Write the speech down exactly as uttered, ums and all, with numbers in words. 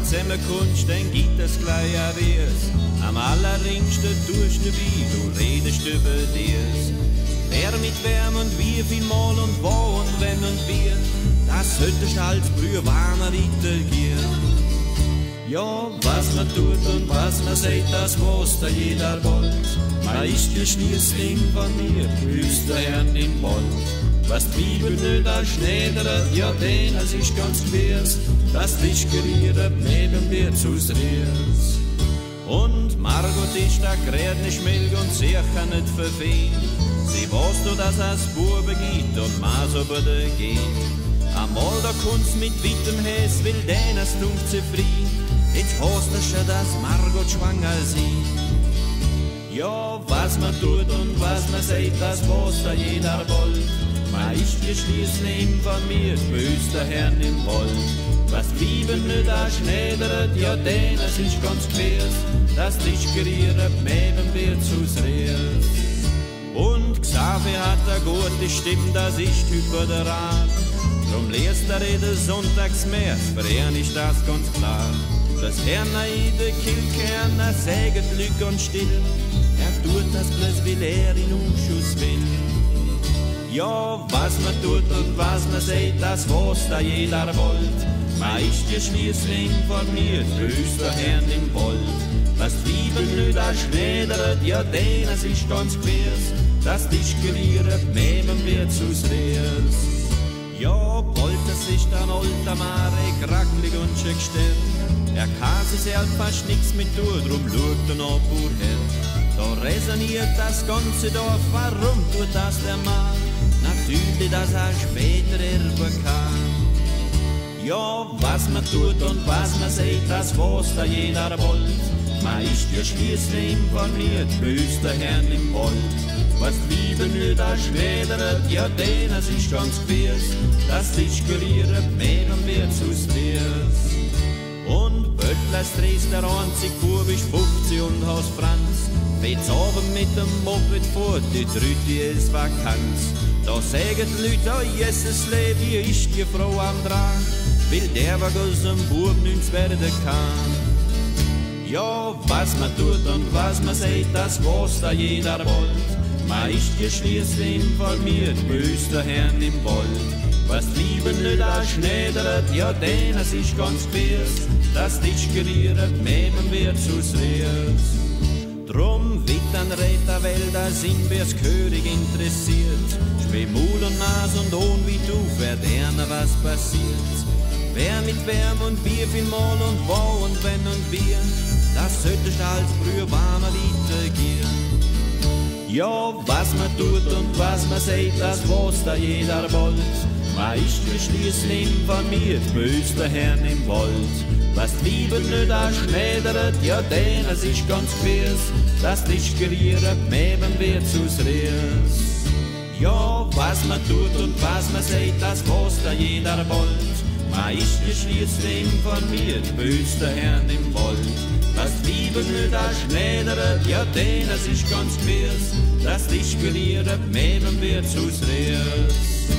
zusammenkommst, dann gibt es gleich ein Wies. Am allerringsten tust du wie, du redest über dies. Wer mit wem und wie viel Mal und wo und wenn und wie, das solltest als früher warmer weitergehen. Ja, was man tut und was man sagt, das weiß da jeder bald. Man ist ja schließlich von mir, grüßt der Herr im Wald. Was die Bibel nicht erschneidert, ja den, es ist ganz klar, das dich geriert neben dir zu Ries. Und Margot ist da gerät nicht milch und sicher nicht verfehlt. Sie weiß nur, dass es Buben gibt und Maß über der geht. Einmal da kommt's mit weitem Häs, will den es dumm zufrieden. Jetzt heißt es schon, dass Margot schwanger sie. Ja, was man tut und was man sagt, das weiß da jeder bald. Man ist ja schließlich informiert, bös der Herrn im Wald. Was die Bibel nicht erschneidert, ja den, es ist ganz klar, dass dich geriert neben dir zu Ries. Und Xaver hat a gute Stimme, das ist über der Rat. Drum liest er rede sonntags mehr, für ihn ist das ganz klar. Das Herrn de Kilkern, er säget Lück und still. Er tut das bloß, weil er in Umschuss will. Ja, was man tut und was man sagt, das weiß da jeder wollt. Man ist ja schließlich informiert, grüßt der Herrn im Wald. Was die Bibel nicht erschneidert, ja den, es ist ganz klar, dass dich geriert neben mir zu Ries. Ja, bald es ist ein alter Mare, kracklig und schön gestellt. Er kann sich selbst fast nix mit tun, drum schaut er noch pur her. Da resoniert das ganze Dorf, warum tut das der Mann? Natürlich, dass er später erben kann. Ja, was man tut und was man sagt, das weiß da jeder bald. Man ist ja schließlich informiert, bös der Herrn im Wald. Was die Bibel nicht erschneidert, ja den, es ist ganz gewiss, dass dich geriert neben mir zu Ries. Und Böttlers drehst der einzig Bub ist fünfzig und Haus Franz. Fährt's oben mit dem Moped fort, die dritte ist Vakanz. Da sagen die Leute, oh Jesus leb, wie ist die Frau am Dran? Weil der was aus dem Bub nichts werden kann. Ja, was man tut und was man sagt, das weiß da jeder bald. Man ist ja schließlich informiert, bös der Herrn im Wald. Was die Bibel nicht erschneidert, ja den, es ist ganz klar, dass dich geriert neben mir zu Ries. Drum wittern rät der Welt, da sind wir's König interessiert. Schweh Mul und Nas und Ohn wie du, wer derne was passiert. Wer mit wem und wie viel Mal und wo und wenn und wie, das solltest als früher warmer weitergehen. Ja, was man tut und was man sagt, das weiß da jeder bald. Man ist ja schließlich informiert, bös der Herrn im Wald. Was die Bibel nicht erschneidert, ja den, es ist ganz gewiss, dass dich geriert neben mir zu Ries. Ja, was man tut und was man sagt, das weiß da jeder bald. Man ist ja schließlich informiert, bös der Herrn im Wald. Was die Bibel nicht erschneidert, ja den, es ist ganz gewiss, dass dich geriert neben mir zu Ries.